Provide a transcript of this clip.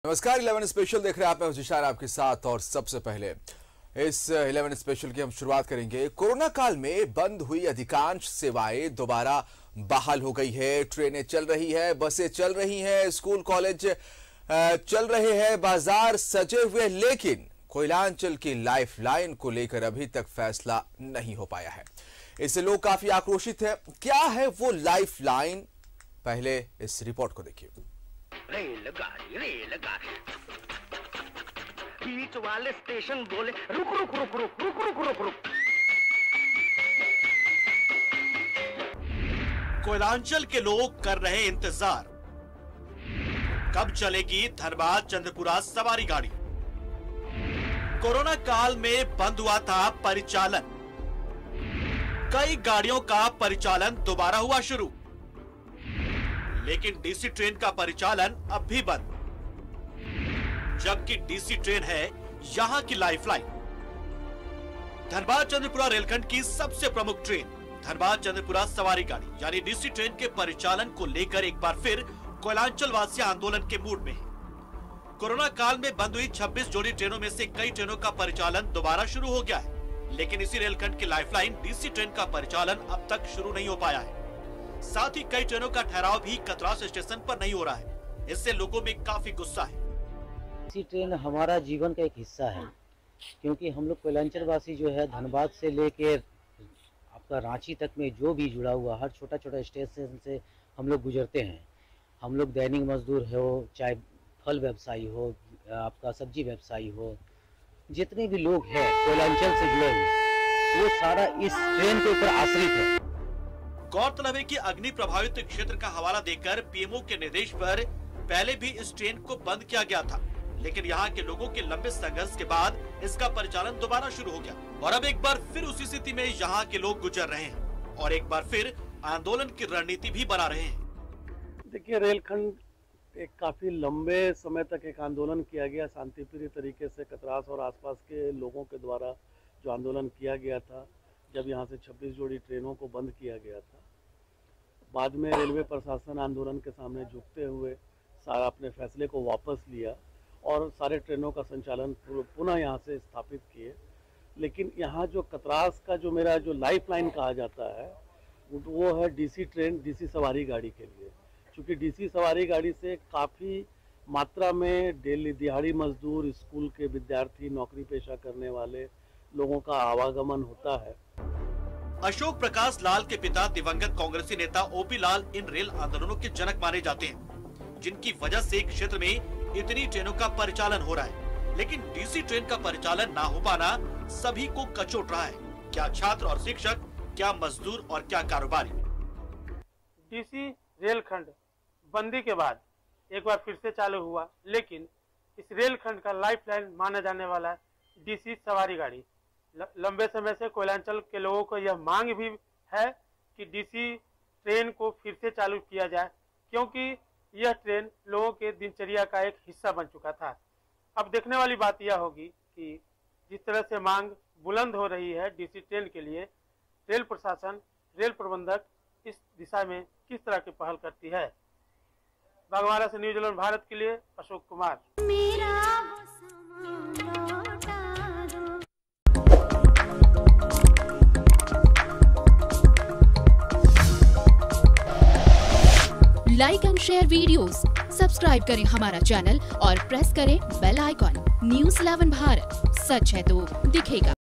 नमस्कार, 11 स्पेशल देख रहे हैं आप। मैं जिशान आपके साथ। और सबसे पहले इस 11 स्पेशल की हम शुरुआत करेंगे। कोरोना काल में बंद हुई अधिकांश सेवाएं दोबारा बहाल हो गई है। ट्रेनें चल रही है, बसें चल रही हैं, स्कूल कॉलेज चल रहे हैं, बाजार सजे हुए, लेकिन कोयलांचल की लाइफलाइन को लेकर अभी तक फैसला नहीं हो पाया है। इससे लोग काफी आक्रोशित हैं। क्या है वो लाइफलाइन, पहले इस रिपोर्ट को देखिए। रेलगाड़ी बीच वाले स्टेशन बोले रुक रुक रुक रुक रुक रुक रुक रुक। कोयलांचल के लोग कर रहे इंतजार, कब चलेगी धनबाद चंद्रपुरा सवारी गाड़ी। कोरोना काल में बंद हुआ था परिचालन, कई गाड़ियों का परिचालन दोबारा हुआ शुरू, लेकिन डीसी ट्रेन का परिचालन अब भी बंद, जबकि डीसी ट्रेन है यहां की लाइफलाइन। धनबाद चंद्रपुरा रेलखंड की सबसे प्रमुख ट्रेन धनबाद चंद्रपुरा सवारी गाड़ी यानी डीसी ट्रेन के परिचालन को लेकर एक बार फिर कोयलांचल वासी आंदोलन के मूड में है। कोरोना काल में बंद हुई 26 जोड़ी ट्रेनों में से कई ट्रेनों का परिचालन दोबारा शुरू हो गया है, लेकिन इसी रेलखंड की लाइफलाइन डीसी ट्रेन का परिचालन अब तक शुरू नहीं हो पाया है। साथ ही कई ट्रेनों का ठहराव भी कतरास स्टेशन पर नहीं हो रहा है। इससे लोगों में काफी गुस्सा है। डीसी ट्रेन हमारा जीवन का एक हिस्सा है, क्योंकि हम लोग कोयलांचल वासी जो है धनबाद से लेकर आपका रांची तक में जो भी जुड़ा हुआ हर छोटा छोटा स्टेशन से हम लोग गुजरते हैं। हम लोग दैनिक मजदूर हो, चाहे फल व्यवसायी हो, आपका सब्जी व्यवसायी हो, जितने भी लोग हैं कोयलांचल से जुड़े हुए, वो सारा इस ट्रेन के ऊपर आश्रित है। गौरतलब है कि अग्नि प्रभावित क्षेत्र का हवाला देकर पीएमओ के निर्देश पर पहले भी इस ट्रेन को बंद किया गया था, लेकिन यहाँ के लोगों के लंबे संघर्ष के बाद इसका परिचालन दोबारा शुरू हो गया और अब एक बार फिर उसी स्थिति में यहाँ के लोग गुजर रहे हैं और एक बार फिर आंदोलन की रणनीति भी बना रहे हैं। देखिए, रेलखंड एक काफी लंबे समय तक एक आंदोलन किया गया, शांतिप्रिय तरीके से कतरास और आसपास के लोगों के द्वारा जो आंदोलन किया गया था, जब यहाँ से 26 जोड़ी ट्रेनों को बंद किया गया था। बाद में रेलवे प्रशासन आंदोलन के सामने झुकते हुए सारा अपने फैसले को वापस लिया और सारे ट्रेनों का संचालन पुनः यहाँ से स्थापित किए। लेकिन यहाँ जो कतरास का जो मेरा जो लाइफलाइन कहा जाता है वो है डीसी ट्रेन, डीसी सवारी गाड़ी के लिए। क्योंकि डीसी सवारी गाड़ी से काफ़ी मात्रा में डेली दिहाड़ी मजदूर, स्कूल के विद्यार्थी, नौकरी पेशा करने वाले लोगों का आवागमन होता है। अशोक प्रकाश लाल के पिता दिवंगत कांग्रेसी नेता ओपी लाल इन रेल आंदोलनों के जनक माने जाते हैं, जिनकी वजह से क्षेत्र में इतनी ट्रेनों का परिचालन हो रहा है। लेकिन डीसी ट्रेन का परिचालन ना हो पाना सभी को कचोट रहा है। क्या छात्र और शिक्षक, क्या मजदूर और क्या कारोबारी। डीसी रेलखंड बंदी के बाद एक बार फिर से चालू हुआ, लेकिन इस रेलखंड का लाइफलाइन माना जाने वाला डीसी सवारी गाड़ी। लंबे समय से कोयलांचल के लोगों को यह मांग भी है कि डीसी ट्रेन को फिर से चालू किया जाए, क्योंकि यह ट्रेन लोगों के दिनचर्या का एक हिस्सा बन चुका था। अब देखने वाली बात यह होगी कि जिस तरह से मांग बुलंद हो रही है डीसी ट्रेन के लिए, रेल प्रशासन, रेल प्रबंधक इस दिशा में किस तरह की पहल करती है। बागमारा से न्यूज 11 भारत के लिए Ashok Kumar. Like and share videos, subscribe करें हमारा चैनल और प्रेस करें बेल आइकॉन। न्यूज़ 11 भारत, सच है तो दिखेगा।